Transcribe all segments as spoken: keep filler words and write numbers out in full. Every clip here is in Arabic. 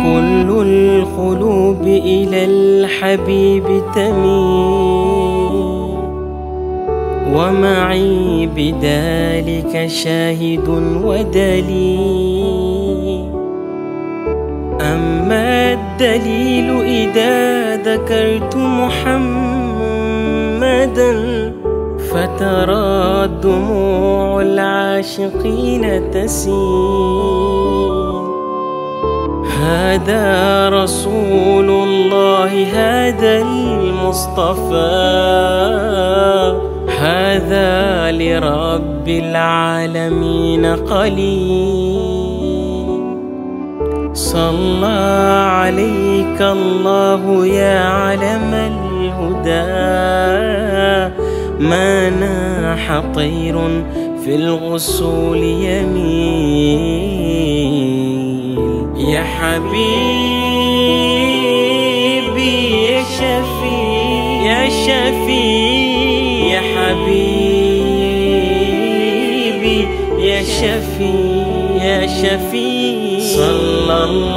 كل القلوب إلى الحبيب تميل، ومعي بذلك شاهد ودليل. أما الدليل إذا ذكرت محمدا فترى دموع العاشقين تسيل. هذا رسول الله، هذا المصطفى، هذا لرب العالمين قليل. صلى عليك الله يا علم الهدى، ما ناح طير في الغصول يميل. يا حبيبي يا شفيع يا شفيع يا حبيبي يا شفيع يا شفيع. صلى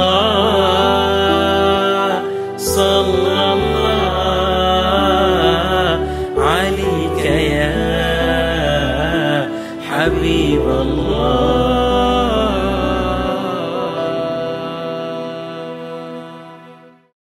الله صلى الله عليك يا حبيب الله.